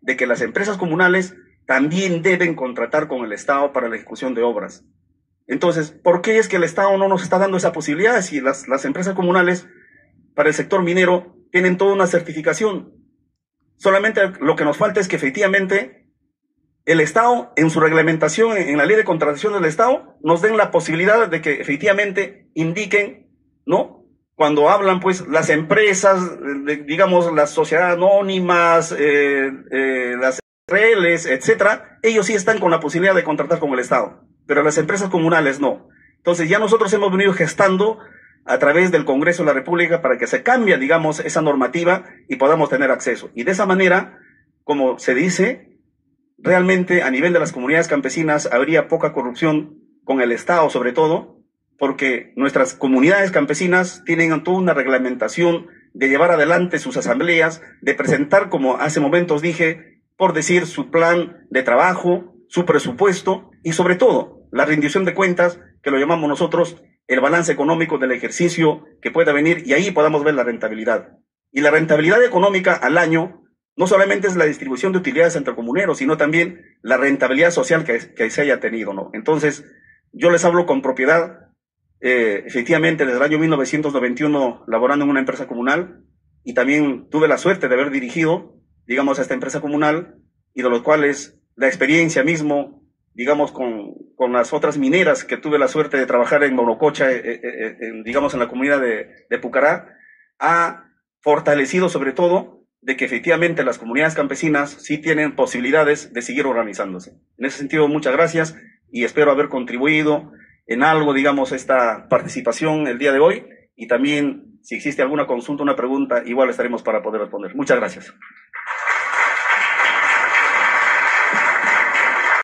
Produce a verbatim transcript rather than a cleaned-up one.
de que las empresas comunales también deben contratar con el Estado para la ejecución de obras. Entonces, ¿por qué es que el Estado no nos está dando esa posibilidad si las, las empresas comunales para el sector minero tienen toda una certificación? Solamente lo que nos falta es que efectivamente el Estado, en su reglamentación, en la ley de contratación del Estado, nos den la posibilidad de que efectivamente indiquen, ¿no? Cuando hablan, pues, las empresas, digamos, las sociedades anónimas, eh, eh, las R Ls, etcétera, ellos sí están con la posibilidad de contratar con el Estado, pero las empresas comunales no. Entonces ya nosotros hemos venido gestando a través del Congreso de la República para que se cambie, digamos, esa normativa y podamos tener acceso. Y de esa manera, como se dice, realmente a nivel de las comunidades campesinas habría poca corrupción con el Estado, sobre todo, porque nuestras comunidades campesinas tienen toda una reglamentación de llevar adelante sus asambleas, de presentar, como hace momentos dije, por decir, su plan de trabajo, su presupuesto y sobre todo la rendición de cuentas, que lo llamamos nosotros el balance económico del ejercicio que pueda venir, y ahí podamos ver la rentabilidad. Y la rentabilidad económica al año no solamente es la distribución de utilidades entre comuneros, sino también la rentabilidad social que, que se haya tenido, ¿no? Entonces, yo les hablo con propiedad. Eh, efectivamente, desde el año mil novecientos noventa y uno laborando en una empresa comunal, y también tuve la suerte de haber dirigido, digamos, a esta empresa comunal, y de los cuales la experiencia mismo, digamos, con, con las otras mineras que tuve la suerte de trabajar en Monococha, eh, eh, en, digamos, en la comunidad de, de Pucará, ha fortalecido sobre todo de que efectivamente las comunidades campesinas sí tienen posibilidades de seguir organizándose. En ese sentido, muchas gracias, y espero haber contribuido en algo, digamos, esta participación el día de hoy, y también si existe alguna consulta, una pregunta, igual estaremos para poder responder. Muchas gracias.